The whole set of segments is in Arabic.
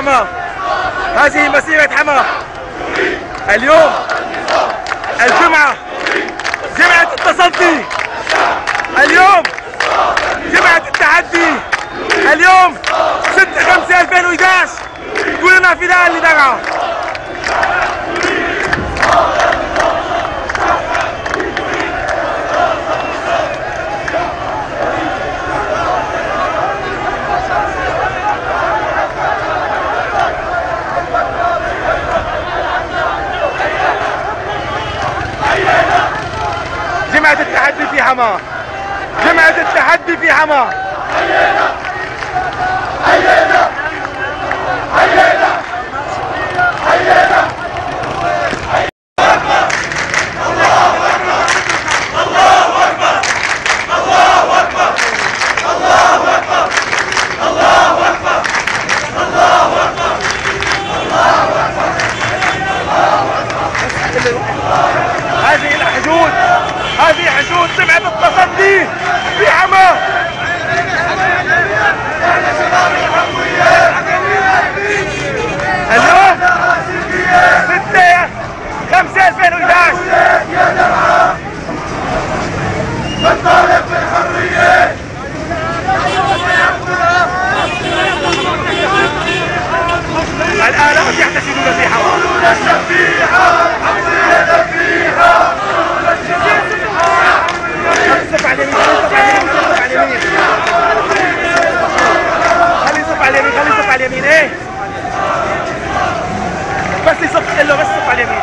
حما. هذه مسيرة حما. اليوم الجمعة جمعة التصدي، اليوم جمعة التحدي، اليوم 6/5/2011. كلنا فداء لدرعا. جمعة التحدي في حما، جمعة التحدي في حما. حيينا حيينا حيينا حيينا. هذه الحشود، هذه حشود جمعة التصدي في حما. اليوم 6/5/2011. ننطلق بالحرية. الآلاف يحتشدون في حما. فيها حمزية فيها. صف على اليمين، صف على اليمين، خلي يصف على اليمين، خلي يصف على اليمين. ايه بس يصف له، بس صف على اليمين.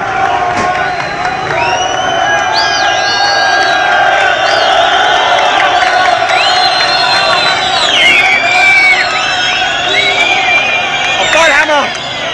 ابطال حما.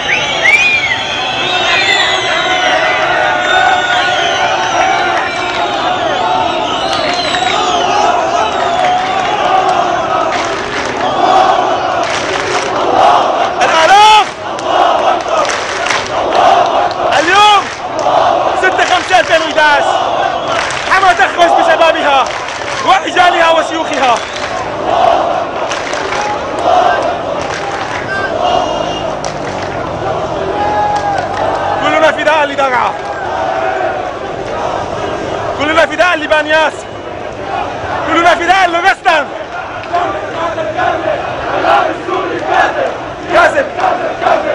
اليوم 6/5/2011. حما تخرج بشبابها ورجالها وشيوخها. كلنا فداء لدرعا، كلنا فداء لبانياس، كلنا فداء للرستن. كاذب كاذب.